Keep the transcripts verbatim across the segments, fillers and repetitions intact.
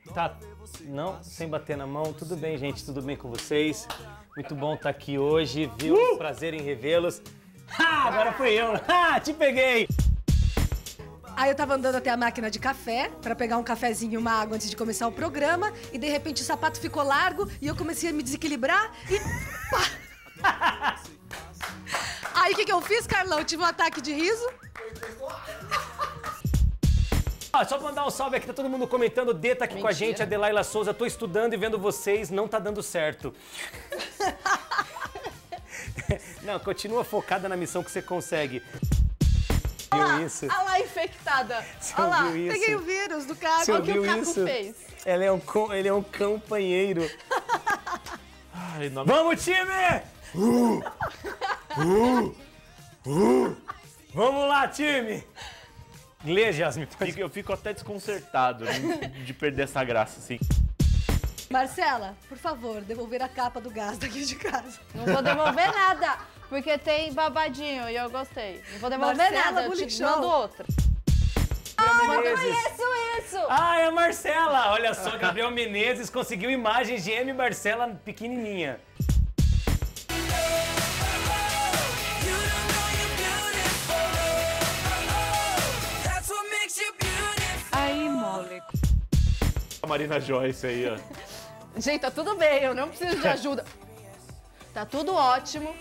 Tá, não, sem bater na mão. Tudo bem, gente? Tudo bem com vocês? Muito bom estar aqui hoje, viu? Uh! Prazer em revê-los. Ah, agora fui eu. Ah, te peguei! Aí eu tava andando até a máquina de café pra pegar um cafezinho e uma água antes de começar o programa e de repente o sapato ficou largo e eu comecei a me desequilibrar e pá! Aí o que que eu fiz, Carlão? Eu tive um ataque de riso. Ah, só pra mandar um salve aqui, tá todo mundo comentando. O D tá aqui Mentira. com a gente, a Adelaila Souza. Tô estudando e vendo vocês, não tá dando certo. Não, continua focada na missão que você consegue. Olha lá, viu isso? olha lá, infectada. Você olha lá, viu isso? Peguei o vírus do Caco. Você olha o que o Caco isso? fez. Ela é um, ele é um companheiro. Ai, não... Vamos, time! Uh, uh, uh. Vamos lá, time! Lê, Jasmine. Eu fico até desconcertado de perder essa graça, assim. Marcela, por favor, devolver a capa do gás daqui de casa. Não vou devolver nada, porque tem babadinho e eu gostei. Não vou devolver Marcela nada, eu te Bulichon. mando outra. Ah, eu Menezes. conheço isso! Ah, é a Marcela! Olha só, Gabriel Menezes conseguiu imagens de M. Marcela pequenininha. Aí, mole. A Marina Joyce aí, ó. Gente, tá tudo bem, eu não preciso de ajuda. Tá tudo ótimo.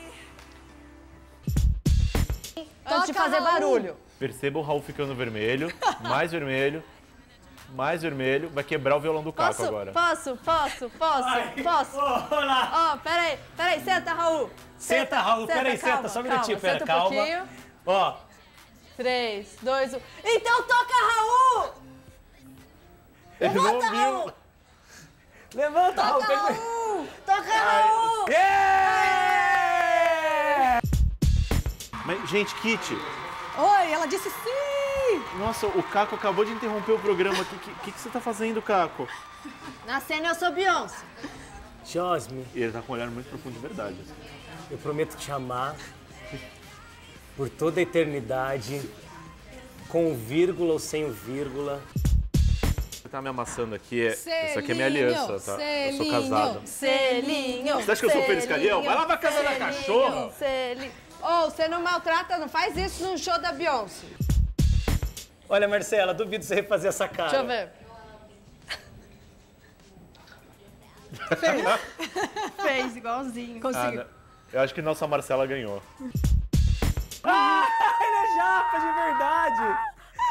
Antes de fazer barulho. Perceba o Raul ficando vermelho, mais vermelho, mais vermelho. Vai quebrar o violão do Caco Posso, agora. posso, posso, posso, Ai, posso. oh, olá. Ó, oh, peraí, peraí, senta, Raul. Senta, Raul, peraí, senta, calma, só um minutinho, calma, pera, senta um calma. pouquinho. Ó, Três, dois, um. Então toca, Raul! Ele não Levanta, viu. Raul! levanta, Raul. Toca, pega- Raul! Toca, Raul! Yeah! Mas, gente, Kitty, Oi, ela disse sim! nossa, o Caco acabou de interromper o programa. O que, que, que você tá fazendo, Caco? Na cena eu sou Beyoncé. Josme, E ele tá com um olhar muito profundo de verdade. eu prometo te amar por toda a eternidade, com vírgula ou sem vírgula. Você tá me amassando aqui. É... Selinho, Essa aqui é minha aliança, tá? Eu sou selinho. casado. Selinho. Você acha que eu sou Feliz Calhão? Vai lá pra casa da Selinho, cachorra. Selinho. Ô, você não maltrata, não faz isso num show da Beyoncé. Olha, Marcela, duvido você refazer essa cara. Deixa eu ver. Fez igualzinho. Ah, Conseguiu. não. Eu acho que nossa Marcela ganhou. Ah, ele é japa de verdade!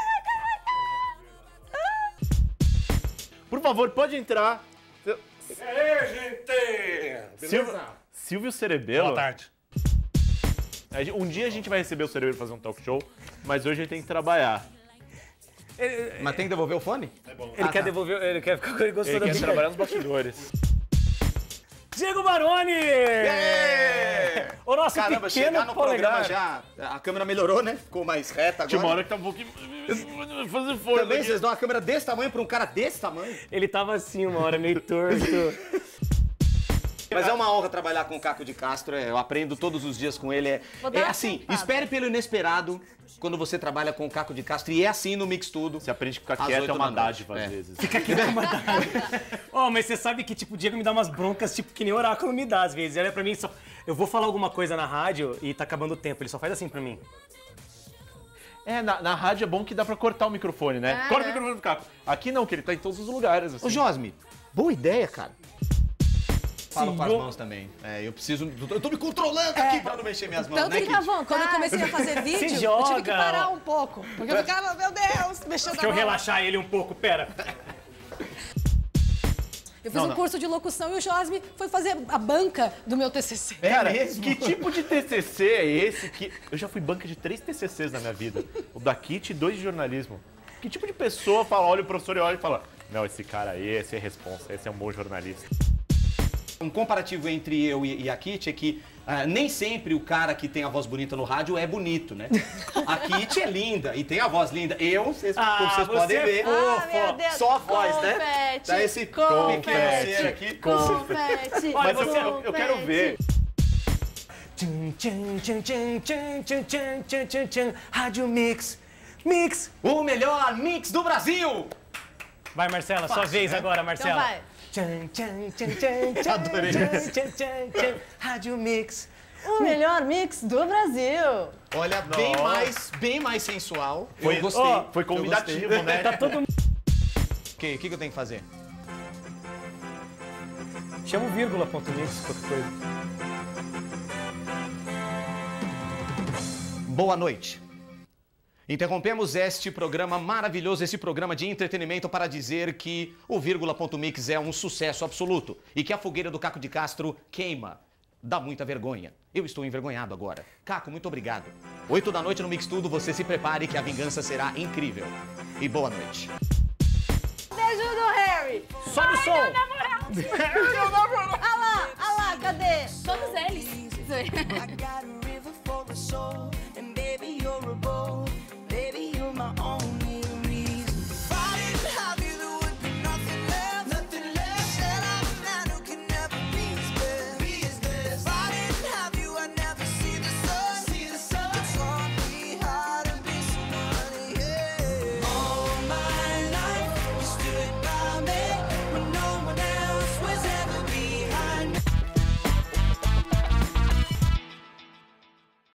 Por favor, pode entrar. E aí, gente? Silvio, Silvio Cerebelo. Boa tarde. A gente- Um dia a gente vai receber o Cerebelo fazer um talk show, mas hoje ele tem que trabalhar. Mas tem que devolver o fone? Ele quer devolver, ele quer ficar ele gostou Ele da quer briga. trabalhar nos bastidores. Diego Baroni! O nosso Caramba, pequeno chegar no polegar. programa já, a câmera melhorou, né? Ficou mais reta Tinha uma agora. hora que tá um pouquinho... Fazer força Também aqui. vocês dão uma câmera desse tamanho pra um cara desse tamanho? Ele tava assim uma hora, meio torto. Mas é uma honra trabalhar com o Caco de Castro, é, eu aprendo todos os dias com ele. É, Vou dar é uma assim, sentada. espere pelo inesperado quando você trabalha com o Caco de Castro, e é assim no Mix Tudo. Você aprende que ficar Às quieto oito é uma da noite. dádiva, às É. vezes. Ó, mas você sabe que, tipo, o Diego me dá umas broncas, tipo, que nem oráculo me dá, às vezes. Ele olha pra mim e só... Eu vou falar alguma coisa na rádio e tá acabando o tempo. Ele só faz assim pra mim. É, na, na rádio é bom que dá pra cortar o microfone, né? Ah, Corta é. o microfone do Caco. Aqui não, que ele tá em todos os lugares, assim. Ô, Josme, boa ideia, cara. Falo com as bom. mãos também. É, eu preciso. Eu tô me controlando aqui pra não mexer minhas mãos, Tanto né, que Kid? quando eu comecei a fazer vídeo, eu tive que joga. parar um pouco. Porque eu ficava, meu Deus, mexendo Deixa eu a mão. relaxar ele um pouco, pera. Eu fiz Não, um não. curso de locução e o Josme foi fazer a banca do meu T C C. É Cara, mesmo? que tipo de T C C é esse que... Eu já fui banca de três T C Cs na minha vida. O da Kitty e dois de jornalismo. Que tipo de pessoa fala, olha o professor e olha e fala, não, esse cara aí, esse é responsa, esse é um bom jornalista. Um comparativo entre eu e e a Kitty é que ah, nem sempre o cara que tem a voz bonita no rádio é bonito, né? A Kitty é linda e tem a voz linda. Eu, vocês, Ah, como vocês você podem é ver, Ah, meu Deus. só a voz, né? Confete, Dá esse confete, pequeno ser aqui. confete, Olha, Mas eu quero, eu quero ver. Tchum, tchum, tchum, tchum, tchum, tchum, tchum, tchum, tchum, tchum. Rádio Mix. Mix. O melhor mix do Brasil! Vai, Marcela, sua Fácil, vez né? agora, Marcela. Então vai. Tchan, tchan, tchan, tchan, tchan, Adorei. tchan, tchan, tchan, tchan. Rádio Mix. O melhor mix do Brasil. Olha, bem mais, bem mais sensual. Foi- eu gostei. Ó, Foi Eu convidativo, gostei. né? Tá todo mundo. O que, que, que eu tenho que fazer? Chama o vírgula ponto mix, qualquer coisa. Boa noite. Interrompemos este programa maravilhoso, esse programa de entretenimento para dizer que o Vírgula Ponto Mix é um sucesso absoluto e que a fogueira do Caco de Castro queima. Dá muita vergonha. Eu estou envergonhado agora. Caco, muito obrigado. Oito da noite no Mix Tudo, você se prepare que a vingança será incrível. E boa noite. Beijo do Harry. Sobe o som. Ah lá, ah lá, cadê? Todos eles. I got a river for a soul, and baby, you're a boy.